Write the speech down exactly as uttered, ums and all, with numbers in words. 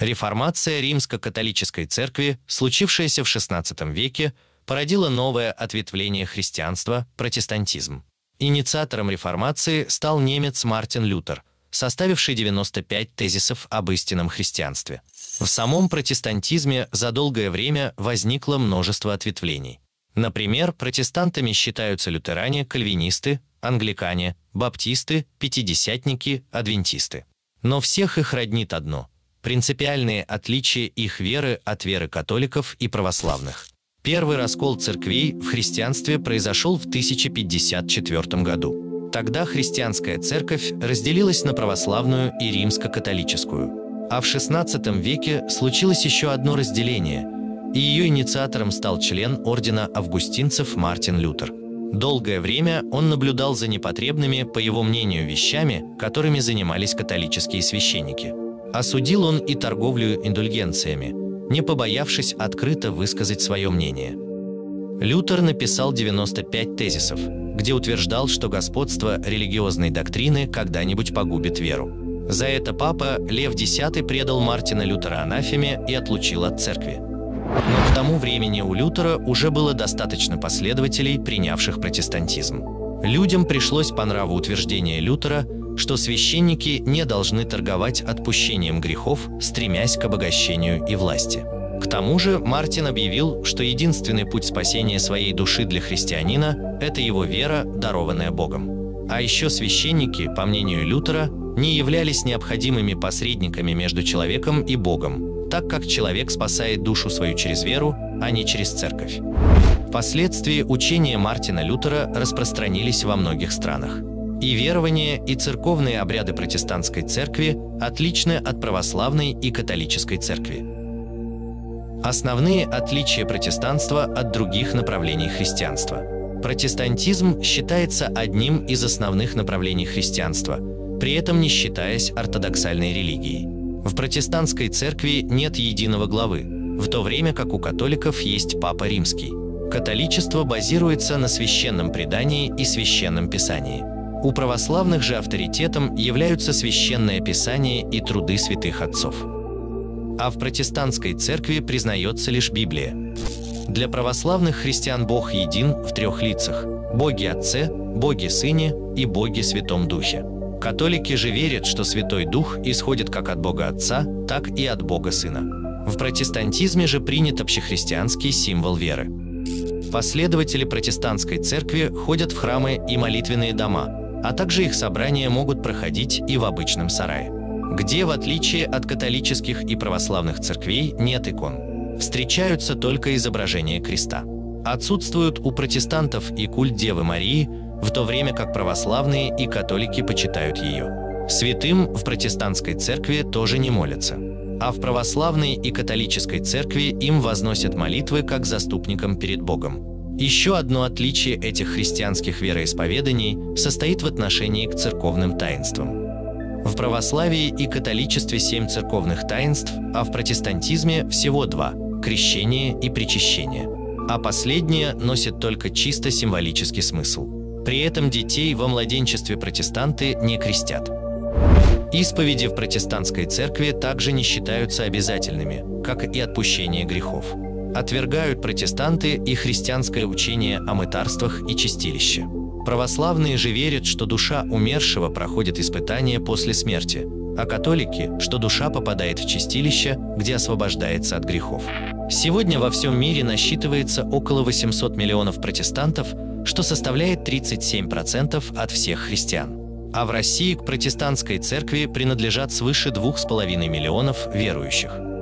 Реформация римско-католической церкви, случившаяся в шестнадцатом веке, породила новое ответвление христианства – протестантизм. Инициатором реформации стал немец Мартин Лютер, составивший девяносто пять тезисов об истинном христианстве. В самом протестантизме за долгое время возникло множество ответвлений. Например, протестантами считаются лютеране, кальвинисты, англикане, баптисты, пятидесятники, адвентисты. Но всех их роднит одно – принципиальные отличия их веры от веры католиков и православных. Первый раскол церквей в христианстве произошел в тысяча пятьдесят четвёртом году. Тогда христианская церковь разделилась на православную и римско-католическую. А в шестнадцатом веке случилось еще одно разделение, и ее инициатором стал член ордена августинцев Мартин Лютер. Долгое время он наблюдал за непотребными, по его мнению, вещами, которыми занимались католические священники. Осудил он и торговлю индульгенциями, не побоявшись открыто высказать свое мнение. Лютер написал девяносто пять тезисов, где утверждал, что господство религиозной доктрины когда-нибудь погубит веру. За это папа Лев Десятый предал Мартина Лютера анафеме и отлучил от церкви. Но к тому времени у Лютера уже было достаточно последователей, принявших протестантизм. Людям пришлось по нраву утверждение Лютера, что священники не должны торговать отпущением грехов, стремясь к обогащению и власти. К тому же Мартин объявил, что единственный путь спасения своей души для христианина – это его вера, дарованная Богом. А еще священники, по мнению Лютера, не являлись необходимыми посредниками между человеком и Богом, так как человек спасает душу свою через веру, а не через церковь. Впоследствии учения Мартина Лютера распространились во многих странах. И верования, и церковные обряды протестантской церкви отличны от православной и католической церкви. Основные отличия протестанства от других направлений христианства. Протестантизм считается одним из основных направлений христианства, при этом не считаясь ортодоксальной религией. В протестантской церкви нет единого главы, в то время как у католиков есть Папа Римский. Католичество базируется на священном предании и священном писании. У православных же авторитетом являются священное писание и труды святых отцов. А в протестантской церкви признается лишь Библия. Для православных христиан Бог един в трех лицах – Боге Отце, Боге Сыне и Боге Святом Духе. Католики же верят, что Святой Дух исходит как от Бога Отца, так и от Бога Сына. В протестантизме же принят общехристианский символ веры. Последователи протестантской церкви ходят в храмы и молитвенные дома, а также их собрания могут проходить и в обычном сарае, где, в отличие от католических и православных церквей, нет икон. Встречаются только изображения креста. Отсутствуют у протестантов и культ Девы Марии, в то время как православные и католики почитают ее. Святым в протестантской церкви тоже не молятся, а в православной и католической церкви им возносят молитвы как заступникам перед Богом. Еще одно отличие этих христианских вероисповеданий состоит в отношении к церковным таинствам. В православии и католичестве семь церковных таинств, а в протестантизме всего два – крещение и причащение. А последнее носит только чисто символический смысл. При этом детей во младенчестве протестанты не крестят. Исповеди в протестантской церкви также не считаются обязательными, как и отпущение грехов. Отвергают протестанты и христианское учение о мытарствах и чистилище. Православные же верят, что душа умершего проходит испытание после смерти, а католики, что душа попадает в чистилище, где освобождается от грехов. Сегодня во всем мире насчитывается около восьмисот миллионов протестантов, что составляет тридцать семь процентов от всех христиан. А в России к протестантской церкви принадлежат свыше двух с половиной миллионов верующих.